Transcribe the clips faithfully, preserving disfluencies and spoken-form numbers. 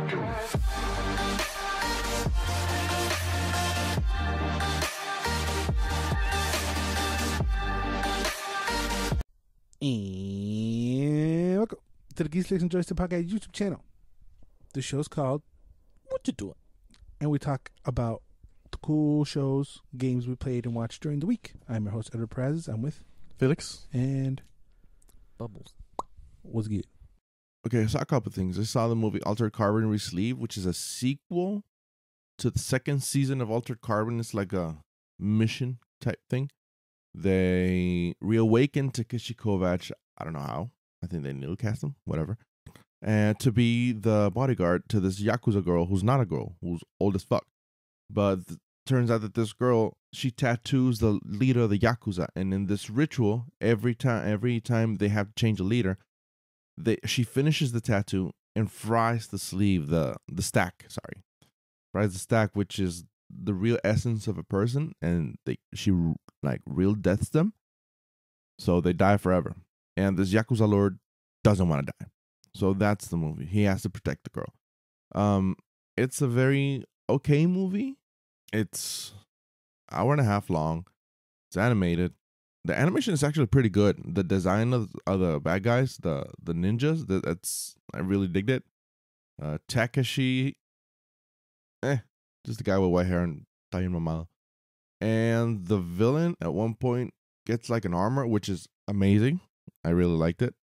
And welcome to the Geeks Flicks and Joystick Podcast YouTube channel. The show's called What You Doing? And we talk about the cool shows, games we played and watched during the week. I'm your host, Edward Perez. I'm with Felix and Bubbles. What's good? Okay, I saw a couple of things. I saw the movie Altered Carbon Resleeve, which is a sequel to the second season of Altered Carbon. It's like a mission type thing. They reawakened Takeshi Kovacs. I don't know how. I think they new cast him, whatever. And to be the bodyguard to this Yakuza girl who's not a girl, who's old as fuck. But th- turns out that this girl, she tattoos the leader of the Yakuza. And in this ritual, every time every time they have to change a leader, they she finishes the tattoo and fries the sleeve, the the stack, sorry. Fries the stack, which is the real essence of a person, and they she like real deaths them, so they die forever. And this Yakuza lord doesn't want to die, so that's the movie. He has to protect the girl. Um, it's a very okay movie. It's hour and a half long. It's animated. The animation is actually pretty good. The design of, of the bad guys, the the ninjas, that, that's I really digged it. Uh, Takeshi, eh. Just the guy with white hair and Tayin Mamala. And the villain at one point gets like an armor, which is amazing. I really liked it.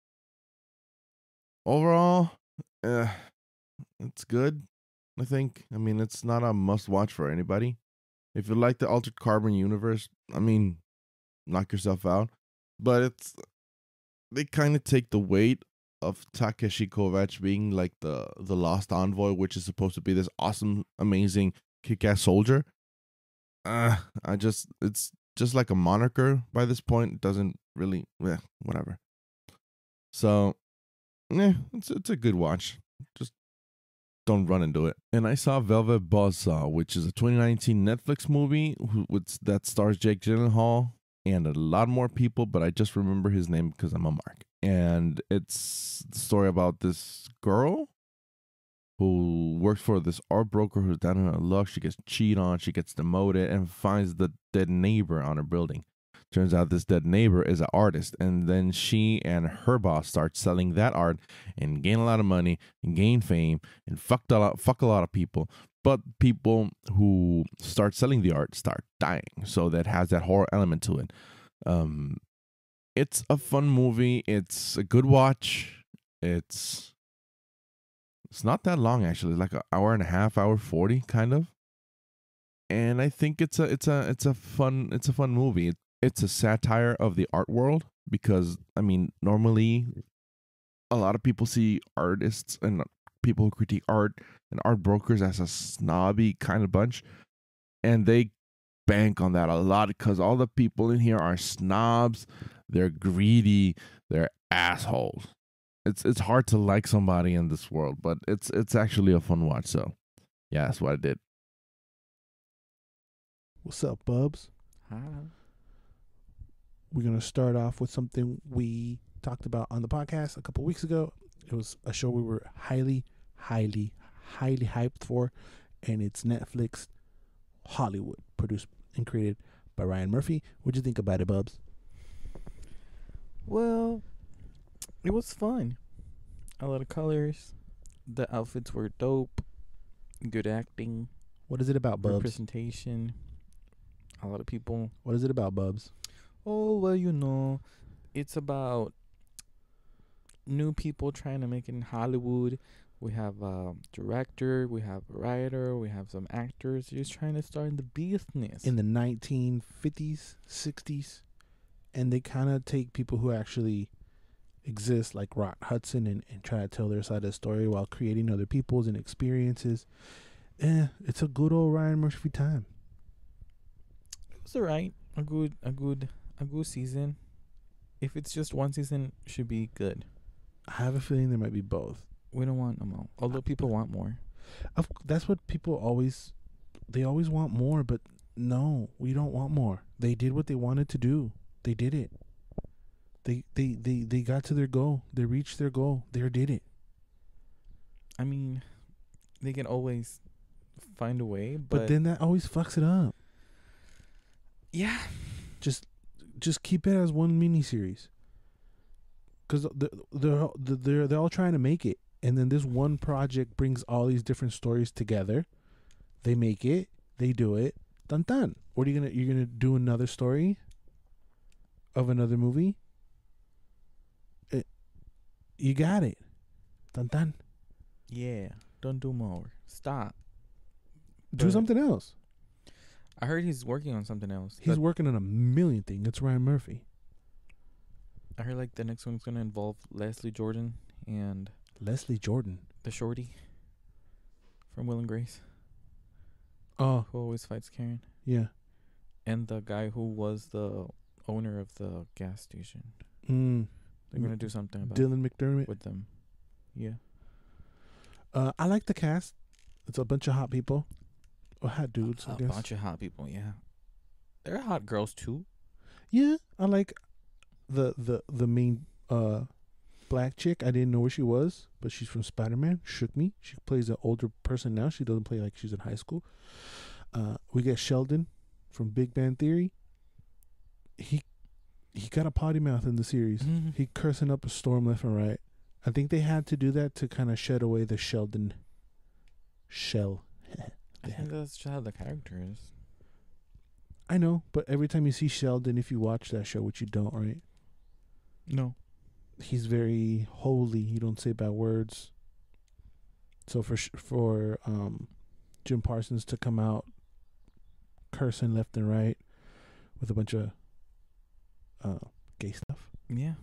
Overall, uh, it's good, I think. I mean, it's not a must watch for anybody. If you like the Altered Carbon universe, I mean, knock yourself out. But it's, they kind of take the weight of Takeshi Kovacs being like the, the lost envoy, which is supposed to be this awesome, amazing kick-ass soldier. Uh, I just, it's just like a moniker by this point. It doesn't really, eh, whatever. So, yeah, it's it's a good watch. Just don't run into it. And I saw Velvet Buzzsaw, which is a twenty nineteen Netflix movie with, that stars Jake Gyllenhaal and a lot more people, but I just remember his name because I'm a mark. And it's the story about this girl who works for this art broker who's down in her luck. She gets cheated on, she gets demoted, and finds the dead neighbor on her building. Turns out this dead neighbor is an artist, and then she and her boss start selling that art and gain a lot of money and gain fame and fucked a lot, fuck a lot of people. But people who start selling the art start dying, so that has that horror element to it. Um, it's a fun movie. It's a good watch. It's It's not that long, actually. It's like an hour and a half, hour forty, kind of. And I think it's a it's a it's a fun it's a fun movie. It, it's a satire of the art world because I mean, normally a lot of people see artists and people who critique art and art brokers as a snobby kind of bunch, and they bank on that a lot because all the people in here are snobs. They're greedy. They're assholes. It's it's hard to like somebody in this world, but it's it's actually a fun watch. So, yeah, that's what I did. What's up, Bubs? Hi. We're gonna start off with something we talked about on the podcast a couple weeks ago. It was a show we were highly, highly, highly hyped for, and it's Netflix Hollywood, produced and created by Ryan Murphy. What'd you think about it, Bubs? Well, it was fun. A lot of colors. The outfits were dope. Good acting. What is it about, Bubs? Representation. A lot of people. What is it about, Bubs? Oh, well, you know, it's about new people trying to make it in Hollywood. We have a director, we have a writer, we have some actors just trying to start in the business. In the nineteen fifties, sixties, and they kind of take people who actually exist, like Rock Hudson, and, and try to tell their side of the story while creating other people's and experiences. Eh, it's a good old Ryan Murphy time. It was alright. A good, a good, a good season. If it's just one season, it should be good. I have a feeling there might be both. We don't want them all. Although people want more. Of, that's what people always, they always want more, but no, we don't want more. They did what they wanted to do. They did it. They they, they, they got to their goal. They reached their goal. They did it. I mean, they can always find a way. But, But then that always fucks it up. yeah, Just just keep it as one miniseries. Because they're, they're, they're, they're all trying to make it. And then this one project brings all these different stories together. They make it. They do it. Dun dun. What are you gonna? You're gonna do another story of another movie? It, you got it. Dun dun. yeah. Don't do more. Stop. Do But something else. I heard he's working on something else. He's That- working on a million things. It's Ryan Murphy. I heard like the next one's gonna involve Leslie Jordan and Leslie Jordan. the shorty from Will and Grace, Oh, who always fights Karen, yeah. and the guy who was the owner of the gas station. Mm. They're gonna do something about Dylan McDermott. with them. Yeah. Uh, I like the cast. It's a bunch of hot people. Or hot dudes, I A guess. bunch of hot people. Yeah. There are hot girls too. Yeah, I like the the the main uh black chick. I didn't know where she was, but she's from Spider-Man. Shook me. She plays an older person now. She doesn't play like she's in high school. Uh, we get Sheldon from Big Bang Theory. He he got a potty mouth in the series. Mhm. He cursing up a storm left and right. I think they had to do that to kind of shed away the Sheldon shell. I think that's just how the character is. I know, but every time you see Sheldon, if you watch that show, which you don't, right? No. He's very holy. He don't say bad words. So for sh- for um, Jim Parsons to come out cursing left and right with a bunch of uh, gay stuff, Yeah.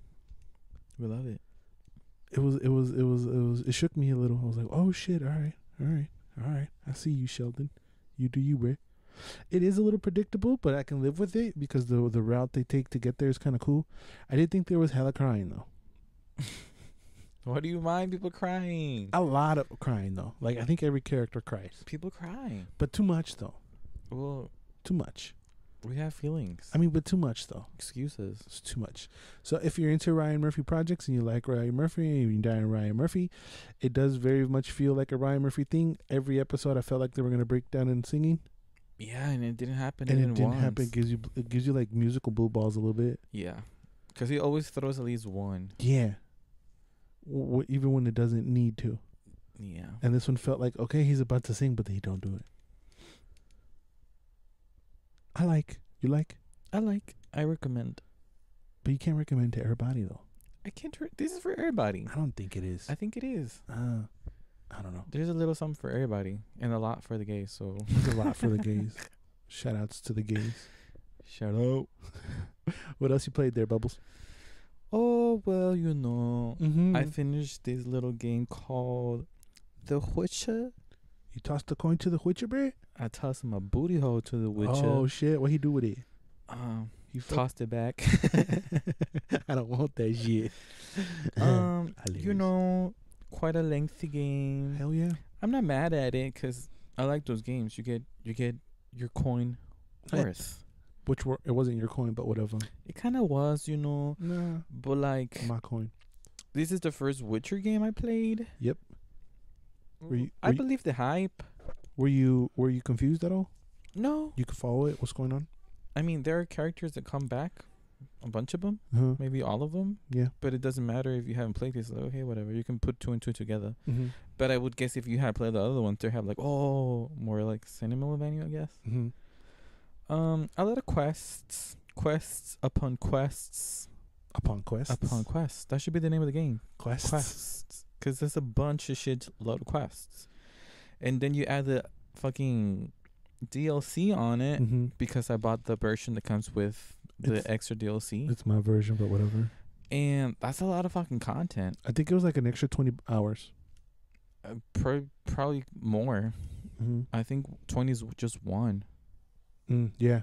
We love it. it was it was it was it was it shook me a little. I was like, oh shit! All right, all right, all right. I see you, Sheldon. You do you, bro. It is a little predictable, but I can live with it because the the route they take to get there is kind of cool. I did think there was hella crying though. What do you mind people crying? A lot of crying though. Like I think every character cries, People cry. but too much though. Well, Too much. we have feelings. I mean, but too much though. Excuses. It's too much. So if you're into Ryan Murphy projects and you like Ryan Murphy and you die in Ryan Murphy, it does very much feel like a Ryan Murphy thing. Every episode, I felt like they were gonna break down in singing, Yeah, and it didn't happen. and even it didn't once. happen. It gives you it gives you like musical blue balls a little bit. Yeah, because he always throws at least one. Yeah. W- even when it doesn't need to. Yeah. And this one felt like okay, he's about to sing, but he don't do it. I like you like, I like. I recommend. but you can't recommend to everybody though. I can't. Re- this is for everybody. I don't think it is. I think it is. Uh, I don't know. There's a little something for everybody and a lot for the gays. So There's a lot for the gays. Shout outs to the gays. shout out. What else you played there, Bubbles? Oh well, you know, Mm-hmm. I finished this little game called The Witcher. You tossed the coin to the Witcher, bro? I tossed my booty hole to the Witcher. Oh shit! What he do with it? Um, You fuck- tossed it back. I don't want that shit. um, you Hilarious. know, quite a lengthy game. Hell yeah! I'm not mad at it because I like those games. You get you get your coin Hey. worth. Which were it wasn't your coin, but whatever. It kind of was, you know, Nah, but like my coin. this is the first Witcher game I played. Yep. Were you- I were you- believe the hype. Were you were you confused at all? No, You could follow it. What's going on? I mean there are characters that come back, a bunch of them, Uh-huh. maybe all of them. Yeah. But it doesn't matter if you haven't played this. Like, okay, whatever. You can put two and two together. Mm-hmm. But I would guess if you had played the other ones, they have like oh more like cinema venue, I guess. Mm-hmm. Um, a lot of quests, quests upon quests Upon quests. upon quests. That should be the name of the game. quests. Quests, because there's a bunch of shit, load of quests, and then you add the fucking D L C on it Mm-hmm. because I bought the version that comes with the It's- extra D L C, It's my version, but whatever. and that's a lot of fucking content. I think it was like an extra twenty hours. Uh, pro- probably more. Mm-hmm. I think twenty is just one. Mm, yeah,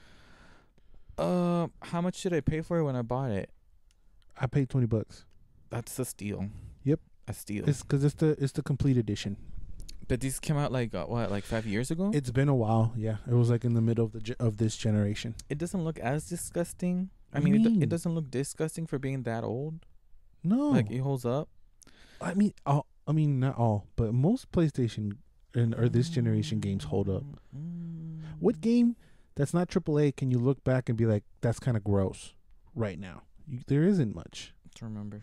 Uh, how much did I pay for it when I bought it? I paid twenty bucks. That's a steal. Yep. A steal. It's because it's the it's the complete edition. But these came out like uh, what, like five years ago? It, It's been a while. Yeah, it was like in the middle of the ge- of this generation. it doesn't look as disgusting. I What do mean, you it, do- mean? it doesn't look disgusting for being that old. No, Like it holds up. I mean, I'll I mean, not all, but most PlayStation and or this generation games hold up. Mm. What game that's not triple A can you look back and be like, that's kind of gross right now? You, there isn't much. To remember.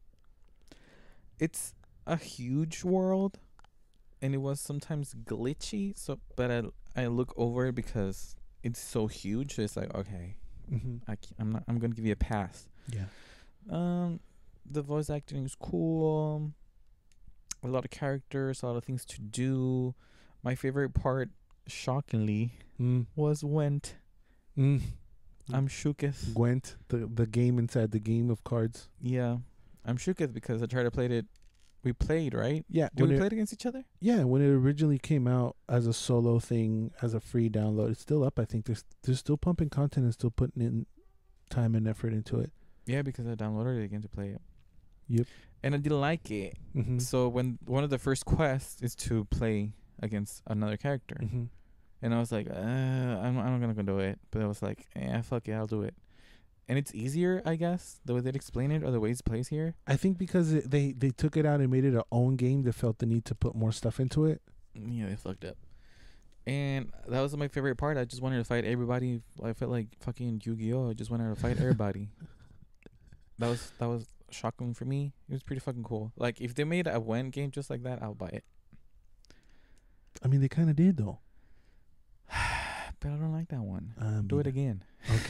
It's a huge world, and it was sometimes glitchy. So, but I I look over it because it's so huge. So it's like, okay, Mm-hmm. I can't, I'm not. I'm gonna give you a pass. Yeah. Um, the voice acting is cool. A lot of characters, a lot of things to do. My favorite part, shockingly, Mm. was Went. Mm. I'm shooketh. Gwent, the the game inside the game of cards. Yeah, I'm shooketh because I tried to play it. We played, right? Yeah. Did when we it, play it against each other? Yeah, when it originally came out as a solo thing, as a free download, it's still up. I think there's they're still pumping content and still putting in time and effort into it. Yeah, because I downloaded it again to play it. Yep. And I didn't like it. Mm-hmm. So when one of the first quests is to play against another character, Mm-hmm. and I was like, uh, I'm I'm not gonna go do it. But I was like, eh, fuck it, I'll do it. And it's easier, I guess, the way they explain it or the way it plays here. I think because it, they they took it out and made it a own game, they felt the need to put more stuff into it. Yeah, they fucked up. And that was my favorite part. I just wanted to fight everybody. I felt like fucking Yu-Gi-Oh! I just wanted to fight everybody. That was that was shocking for me. It was pretty fucking cool. Like if they made a Wen game just like that, I'll buy it. I mean, they kind of did though. But I don't like that one. Um, Do it again.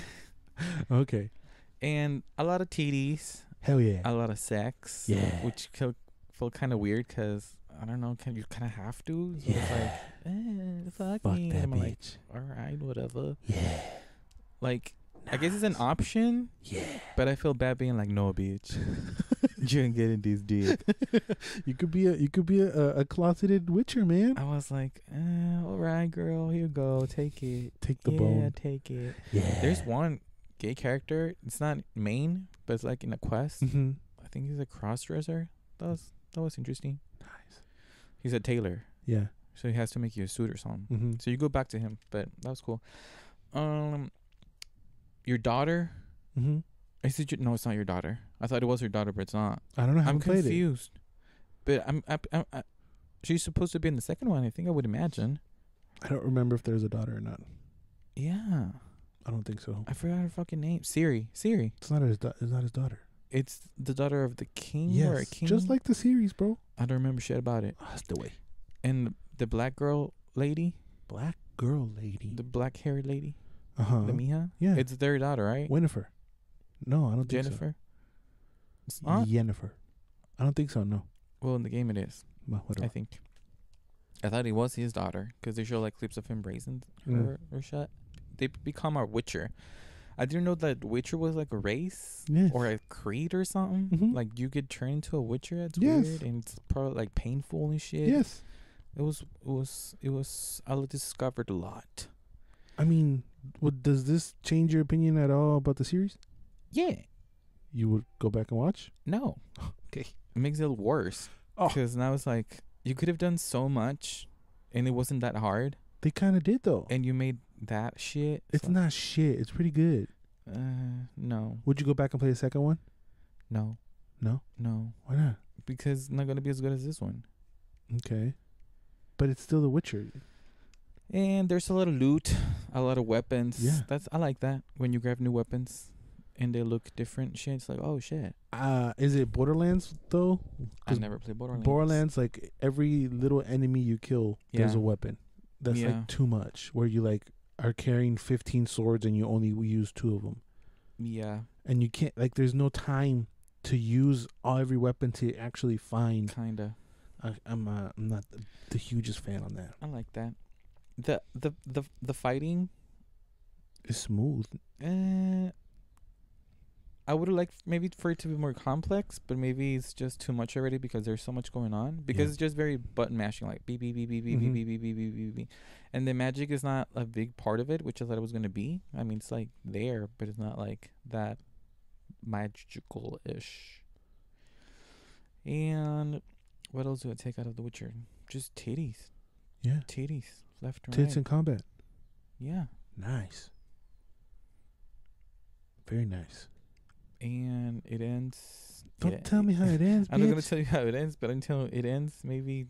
Okay. And a lot of titties, Hell yeah. a lot of sex. Yeah. Which felt, felt kind of weird because I don't know. Can you kind of have to? So Yeah. It's like, eh, fuck, Fuck me. that And I'm like, bitch. all right, whatever. Yeah. Like, I guess it's an option. Yeah. But I feel bad being like, no, bitch. You ain't getting this dick. You could be a you could be a, a, a closeted Witcher, man. I was like, eh, all right, girl, here you go, take it. Take the yeah, bone. take it. Yeah. There's one gay character. It's not main, but it's like in a quest. Mm-hmm. I think he's a cross-dresser. That was that was interesting. Nice. He's a tailor, Yeah. so he has to make you a suit or something. Mm-hmm. So you go back to him, but that was cool. Um, your daughter. Mm-hmm. Is it your, no, it's not your daughter. I thought it was her daughter, but it's not. I don't know. I I'm haven't played it. confused. But I'm, I, I, I, she's supposed to be in the second one. I think I would imagine. I don't remember if there's a daughter or not. Yeah, I don't think so. I forgot her fucking name. Siri. Siri. It's not his. Da- it's not his daughter. It's the daughter of the king or a Yes. king. Just like the series, bro. I don't remember shit about it. Oh, that's the way. And the black girl lady, Black girl lady. the black haired lady, Uh huh. the Mija. Yeah. It's their daughter, right? Winifred. No, I don't think Jennifer. It's so. not. Jennifer. I don't think so. No. Well, in the game it is. Well, whatever. I think. I thought it was his daughter because they show like clips of him raising Mm. her or shit. They become a Witcher. I didn't know that Witcher was like a race Yes. or a creed or something. Mhm. Like you could turn into a Witcher. It's Yes. weird and it's probably like painful and shit. Yes. It was. It was. It was. I discovered a lot. I mean, what does this change your opinion at all about the series? Yeah. You would go back and watch? No. Okay. It makes it worse. Oh. Because now it's like you could have done so much, and it wasn't that hard, They kind of did though. and you made that shit. It's so- not shit. It's pretty good. Uh, no, Would you go back and play the second one? no, No. no, Why not? because it's not gonna be as good as this one. Okay. But it's still The Witcher. And there's a lot of loot, a lot of weapons. Yeah. That's I like that when you grab new weapons, and they look different. Shit, it's like oh shit. Uh, is it Borderlands though? I 'Cause never played Borderlands. Borderlands, like every little enemy you kill, there's Yeah. a weapon. That's Yeah. like too much. Where you like are carrying fifteen swords and you only use two of them, Yeah, and you can't like. There's no time to use all every weapon to actually find. kinda. I, I'm uh, I'm not the, the hugest fan on that. I like that. The the the the fighting. It's smooth. Uh, I would have liked maybe for it to be more complex, but maybe it's just too much already because there's so much going on. Because Yeah. it's just very button mashing, like beep beep beep beep beep Mhm. beep beep beep beep beep beep, and the magic is not a big part of it, which I thought it was gonna be. I mean, it's like there, but it's not like that magical ish. And what else do I take out of The Witcher? Just titties, Yeah. titties, left and Tits right. in combat. Yeah. Nice. Very nice. and it ends. Don't yeah, tell me how it ends, I'm not gonna bitch. tell you how it ends, but until it ends, maybe.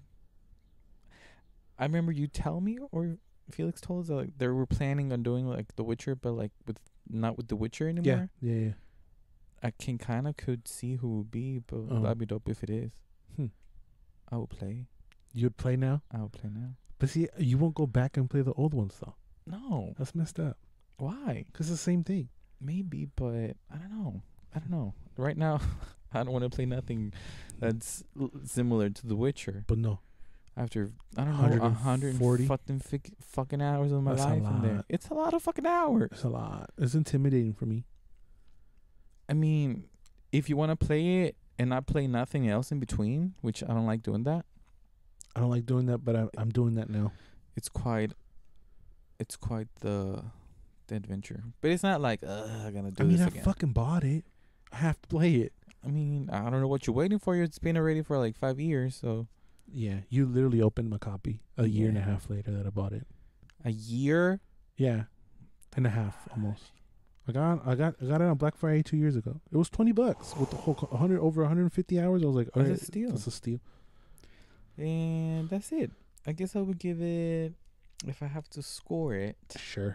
I remember you tell me, or Felix told us that, like, they were planning on doing like The Witcher, but like with not with The Witcher Yeah, anymore. yeah, yeah. I can kind of could see who would be, but Oh. that'd be dope if it is. Hmm. I would play. You'd play now, I would play now. but see, you won't go back and play the old ones though. No, That's messed up. why? Cause it's the same thing. Maybe, but I don't know. I don't know. Right now, I don't want to play nothing that's l- similar to The Witcher. But no, After I don't know, a hundred one forty? fucking fic- fucking hours of my That's a life in there. lot. It's a lot of fucking hours. it's a lot. It's intimidating for me. I mean, if you want to play it and not play nothing else in between, which I don't like doing that, I don't like doing that, but I, I'm doing that now. it's quite, it's quite the, the adventure. But it's not like, uh, I'm gonna do I mean, this I again. fucking bought it. I have to play it. I mean, I don't know what you're waiting for. It's been already for like five years, so Yeah, you literally opened my copy a year and a Yeah. half later that I bought it. a year. Yeah, and a half almost. I got I got I got it on Black Friday two years ago. It was twenty bucks with the whole co- one hundred over one hundred fifty hours. I was like, That's a alright, steal. That's a steal. And that's it. I guess I would give it, if I have to score it, Sure.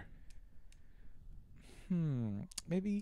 hmm, maybe,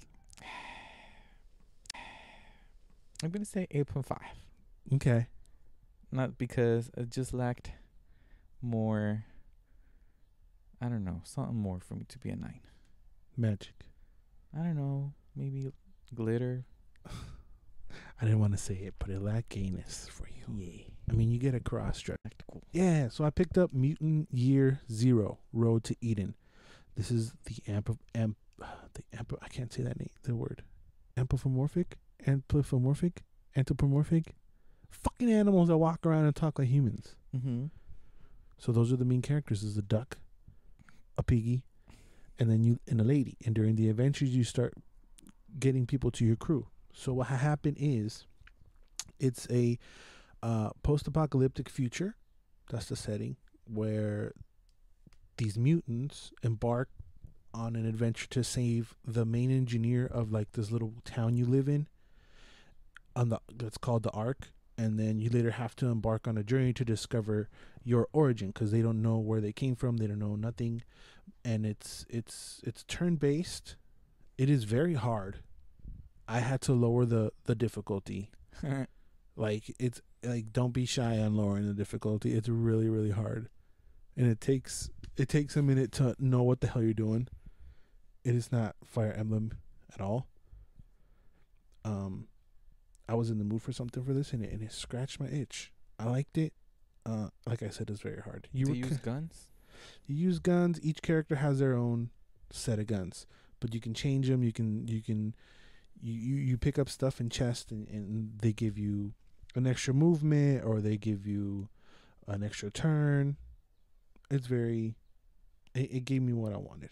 I'm going to say eight point five. Okay. Not because it just lacked more, I don't know, something more for me to be a nine. Magic. I don't know, maybe glitter. I didn't want to say it, but it lacked gayness for you. Yeah. I mean, you get a cross stretch. Cool. Yeah, so I picked up Mutant Year Zero: Road to Eden. This is the amp amp the amp I can't say that name the word. Anthropomorphic? Anthropomorphic? Anthropomorphic? Fucking animals that walk around and talk like humans. Mm-hmm. So those are the main characters. There's a duck, a piggy, and then you and a lady. And during the adventures you start getting people to your crew. So what ha- happened is it's a uh, post-apocalyptic future. That's the setting where these mutants embark on an adventure to save the main engineer of like this little town you live in. On the that's called the Ark, and then you later have to embark on a journey to discover your origin because they don't know where they came from. They don't know nothing, and it's it's it's turn-based. It is very hard. I had to lower the the difficulty. Like it's like don't be shy on lowering the difficulty. It's really really hard, and it takes it takes a minute to know what the hell you're doing. It is not Fire Emblem at all. Um, I was in the mood for something for this, and it and it scratched my itch. I liked it. Uh, like I said, it's very hard. You to were use ki- guns? you use guns. Each character has their own set of guns, but you can change them. You can you can you you, you pick up stuff in chest, and, and they give you an extra movement, or they give you an extra turn. It's very. It, it gave me what I wanted.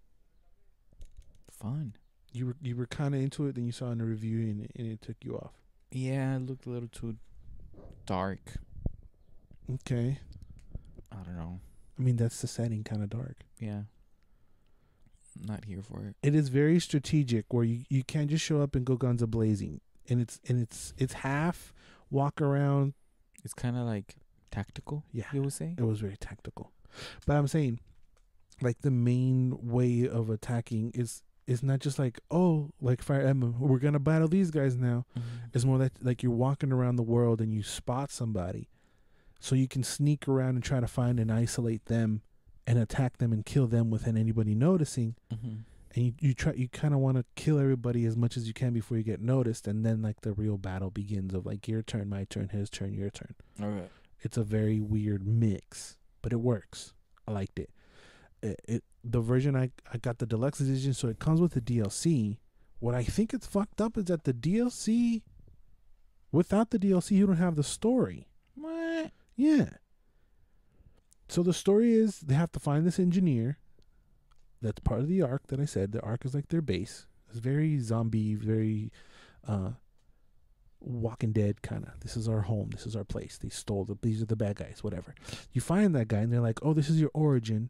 Fun. You were you were kind of into it, then you saw in the review, and, and it took you off. Yeah, it looked a little too dark. Okay. I don't know. I mean, that's the setting, kind of dark. Yeah. Not here for it. It is very strategic, where you, you can't just show up and go guns a blazing, and it's and it's it's half walk around. It's kind of like tactical, Yeah, you would say? it was very tactical, but I'm saying, like the main way of attacking is is not just like oh like Fire Emblem, we're gonna battle these guys now. Mm-hmm. It's more like like you're walking around the world and you spot somebody, so you can sneak around and try to find and isolate them, and attack them and kill them without anybody noticing. Mm-hmm. And you, you try you kind of want to kill everybody as much as you can before you get noticed, and then like the real battle begins of like your turn, my turn, his turn, your turn. All right. It's a very weird mix, but it works. I liked it. It, it the version I I got the deluxe edition, so it comes with the D L C. What I think it's fucked up is that the D L C, without the D L C, you don't have the story. What? Yeah. So the story is they have to find this engineer. That's part of the Ark that I said. The Ark is like their base. It's very zombie, very uh, Walking Dead kind of. This is our home. This is our place. They stole the. These are the bad guys. Whatever. You find that guy and they're like, "Oh, this is your origin."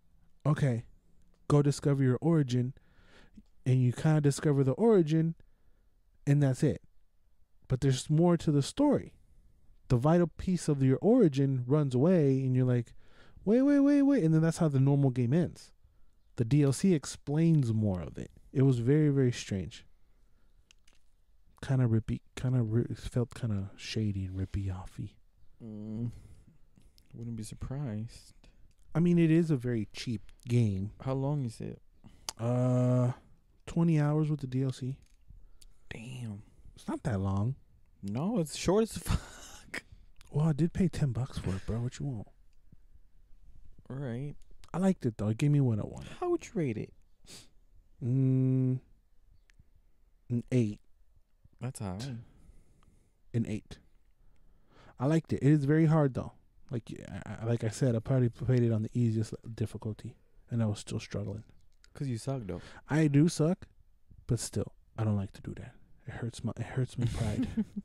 Okay, go discover your origin, and you kind of discover the origin, and that's it. But there's more to the story. The vital piece of your origin runs away, and you're like, wait, wait, wait, wait. And then that's how the normal game ends. The D L C explains more of it. It was very, very strange. Kind of rippy, kind of ri- felt kind of shady and rippy offy. Mm, wouldn't be surprised. I mean, it is a very cheap game. How long is it? Uh, twenty hours with the D L C. Damn. It's not that long. No, it's short as fuck. Well, I did pay ten bucks for it, bro. What you want? All right. I liked it though. It gave me what I wanted. How would you rate it? Mm, an eight. That's high. An eight. I liked it. It is very hard though. Like I, like I said, I probably played it on the easiest difficulty, and I was still struggling. Cause you suck though. I do suck, but still, I don't like to do that. It hurts my it hurts my pride.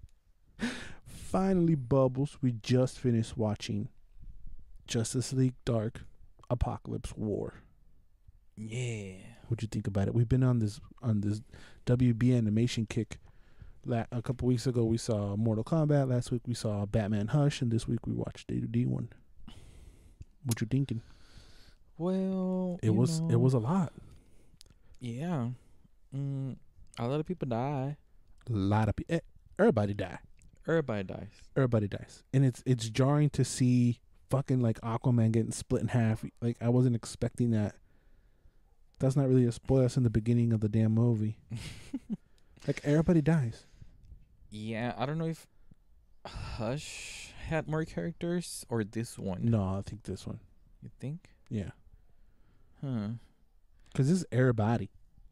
Finally, Bubbles, we just finished watching Justice League Dark Apocalypse War. Yeah. What'd you think about it? We've been on this on this W B animation kick. La- a couple weeks ago, we saw Mortal Kombat. Last week, we saw Batman Hush, and this week we watched D D one. What you thinking? Well, It was know, it was a lot. Yeah. Mm, a lot of people die. A lot of people. Everybody die. Everybody dies. Everybody dies, and it's it's jarring to see fucking like Aquaman getting split in half. Like I wasn't expecting that. That's not really a spoiler. That's in the beginning of the damn movie. Like everybody dies. Yeah, I don't know if Hush had more characters or this one. No, I think this one. You think? Yeah, Huh. because this is everybody.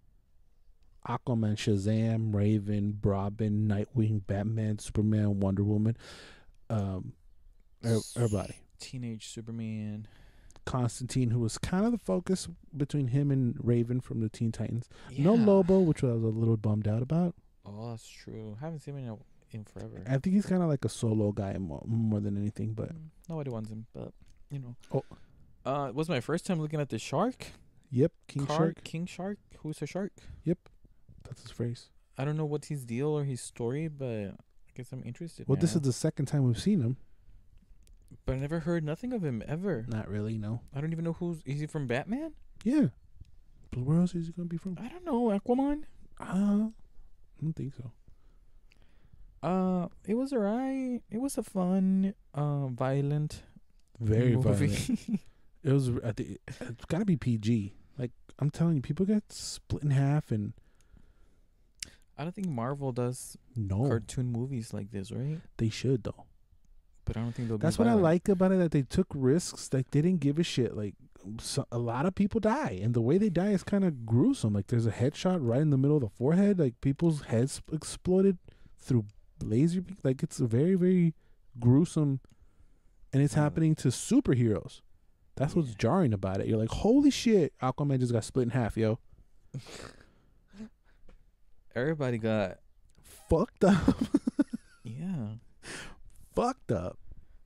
Aquaman, Shazam, Raven, Robin, Nightwing, Batman, Superman, Wonder Woman, um, er- everybody. Teenage Superman. Constantine, who was kind of the focus between him and Raven from the Teen Titans. No Yeah. Lobo, which I was a little bummed out about. Oh, that's true. Haven't seen him in, a, in forever. I think he's kind of like a solo guy more, more than anything, but Mm, nobody wants him, but you know. Oh. Uh, it was my first time looking at the shark. yep, King Car- Shark. King Shark. Who's a shark? That's his phrase. I don't know what's his deal or his story, but I guess I'm interested. Well, this now. is the second time we've seen him. But I never heard nothing of him ever. Not really, no. I don't even know who's. Is he from Batman? Yeah. But where else is he going to be from? I don't know. Aquaman. Uh, I don't think so. Uh, it was alright. It was a fun, uh, violent Very movie. violent. It was, I think, it's got to be P G. Like, I'm telling you, people get split in half and I don't think Marvel does no, cartoon movies like this, right? they should, though. But I don't think they'll. That's be what I violent. like about it, that they took risks. Like, they didn't give a shit. Like, so, a lot of people die, and the way they die is kind of gruesome. Like, there's a headshot right in the middle of the forehead. Like, people's heads exploded through laser. be- Like, it's a very, very gruesome, and it's Uh, happening to superheroes. That's what's yeah. jarring about it. You're like, holy shit, Aquaman just got split in half, yo. Everybody got. Fucked up. Yeah. Fucked up.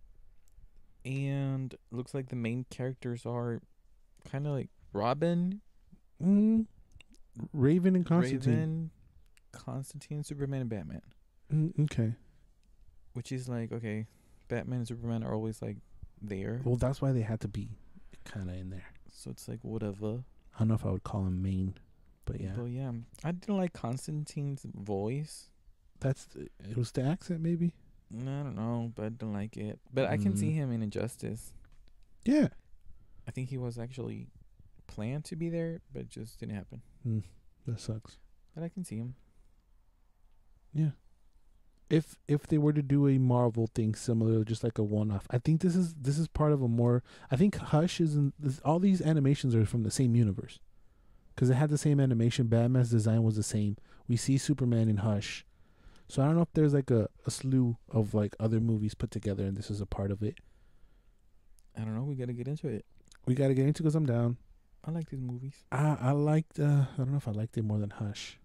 And looks like the main characters are kind of like Robin, Mm. Raven and Constantine. Raven, Constantine, Superman, and Batman. Mm, okay. Which is like, okay, Batman and Superman are always like there. Well, that's why they had to be kind of in there. So it's like whatever. I don't know if I would call him main, but yeah, But yeah, I didn't like Constantine's voice. that's the, it was the accent maybe. I don't know, but I don't like it. But I can see Mm. him in Injustice. Yeah, I think he was actually planned to be there, but it just didn't happen. that sucks. But I can see him. Yeah, if if they were to do a Marvel thing similar, just like a one-off, I think this is this is part of a more. I think Hush is in this, all these animations are from the same universe, because it had the same animation. Batman's design was the same. We see Superman in Hush. So I don't know if there's like a, a slew of like other movies put together, and this is a part of it. I don't know. We gotta get into it. We got to get into because I'm down. I like these movies. I I liked. Uh, I don't know if I liked it more than Hush.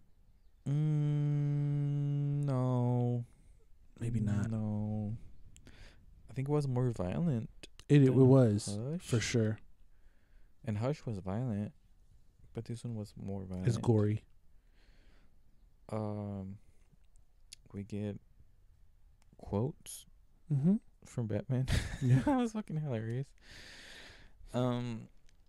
Mm, no. Maybe not. No. I think it was more violent. It it, than was Hush. for sure. And Hush was violent, but this one was more violent. It's gory. Um, Like we get quotes Mm-hmm. from Batman. Yeah. That was fucking hilarious. Um,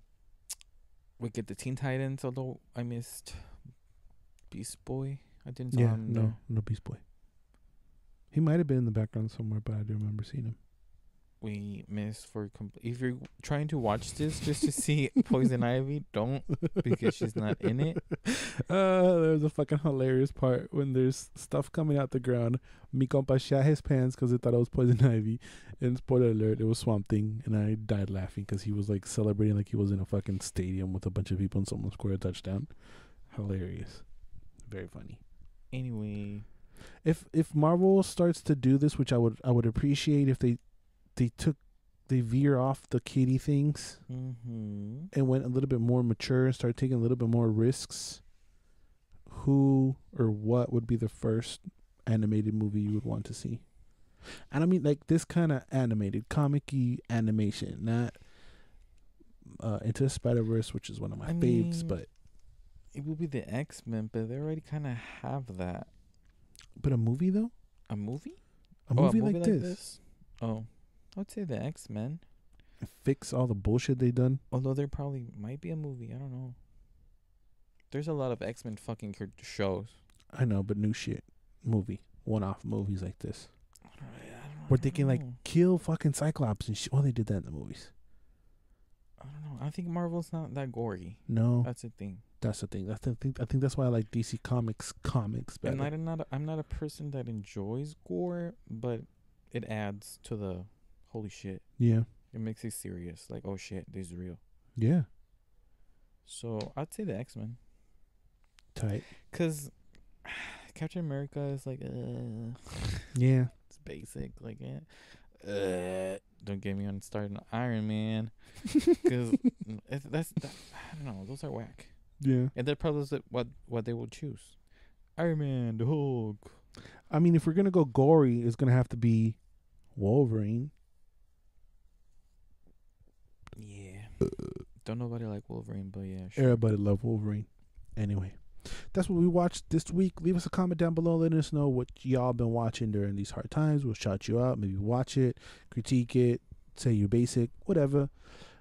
we get the Teen Titans, although I missed Beast Boy. I didn't saw Yeah. him No. there. No Beast Boy. He might have been in the background somewhere, but I do remember seeing him. We missed for compl- if you're trying to watch this just to see Poison Ivy, don't, because she's not in it. Uh, there's a fucking hilarious part when there's stuff coming out the ground. Mi compa shat his pants because he thought it was Poison Ivy. And spoiler alert, it was Swamp Thing. And I died laughing because he was like celebrating like he was in a fucking stadium with a bunch of people and someone scored a touchdown. Hilarious. Very funny. Anyway, If if Marvel starts to do this, which I would I would appreciate if they they took they veer off the kiddie things mm-hmm. and went a little bit more mature and started taking a little bit more risks, who or what would be the first animated movie you would want to see? And I mean like this kind of animated, comic-y animation, not uh, Into the Spider-Verse, which is one of my I faves, mean, but it would be the X-Men, but they already kind of have that. but a movie though, A movie? a Oh, movie, like, this, Oh, I would say the X-Men. fix all the bullshit they done. Although there probably might be a movie. I don't know. There's a lot of X-Men fucking cur- shows. I know, but new shit, movie, one-off movies like this. I don't, I don't, Where I they don't can like know. kill fucking Cyclops and shit. Well, they did that in the movies. I don't know. I think Marvel's not that gory. No, That's the thing. that's the thing. I think think- I think that's why I like D C Comics comics better. And I'm not. A, I'm not a person that enjoys gore, but it adds to the holy shit. yeah, It makes it serious. Like, oh shit, this is real. yeah, So I'd say the X-Men, tight. cause Captain America is like, uh, Yeah, it's basic. Like, eh. uh, don't get me on starting Iron Man, cause it's, that's that, I don't know. Those are whack, yeah. and they're probably the- what what they will choose. Iron Man, the Hulk. I mean, if we're gonna go gory, it's gonna have to be Wolverine. Yeah. Don't nobody like Wolverine, but yeah, sure. Everybody love Wolverine. Anyway, that's what we watched this week. Leave us a comment down below. Letting us know what y'all been watching during these hard times. We'll shout you out. Maybe watch it, critique it, say you're basic, whatever.